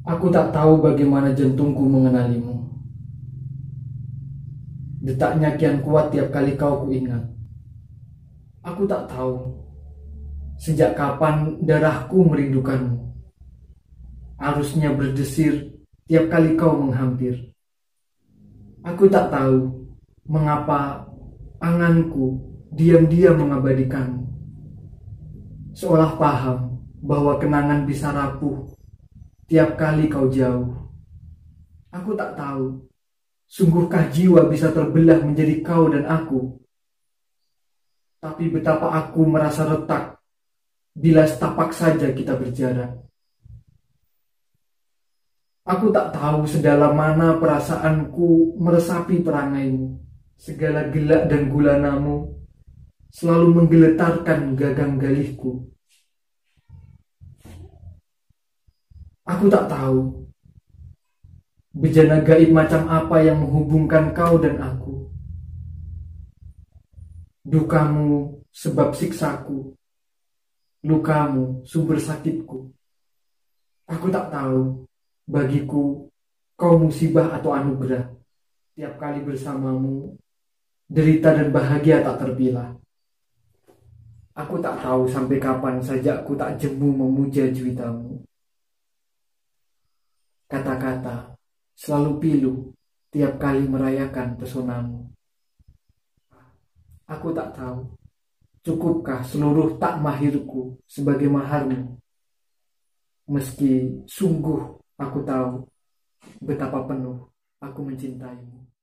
Aku tak tahu bagaimana jantungku mengenalimu. Detaknya kian kuat tiap kali kau kuingat. Aku tak tahu sejak kapan darahku merindukanmu. Arusnya berdesir tiap kali kau menghampir. Aku tak tahu mengapa anganku diam-diam mengabadikanmu. Seolah paham bahwa kenangan bisa rapuh tiap kali kau jauh. Aku tak tahu, sungguhkah jiwa bisa terbelah menjadi kau dan aku? Tapi betapa aku merasa retak bila setapak saja kita berjarak. Aku tak tahu sedalam mana perasaanku meresapi perangaimu. Segala gelak dan gulanamu selalu menggeletarkan gagang galihku. Aku tak tahu bejana gaib macam apa yang menghubungkan kau dan aku. Dukamu sebab siksaku, lukamu sumber sakitku. Aku tak tahu, bagiku kau musibah atau anugerah. Tiap kali bersamamu, derita dan bahagia tak terpilah. Aku tak tahu sampai kapan saja aku tak jemu memuja juwitamu. Kata-kata selalu pilu tiap kali merayakan pesonamu. Aku tak tahu, cukupkah seluruh tak mahirku sebagai maharmu? Meski sungguh aku tahu betapa penuh aku mencintaimu.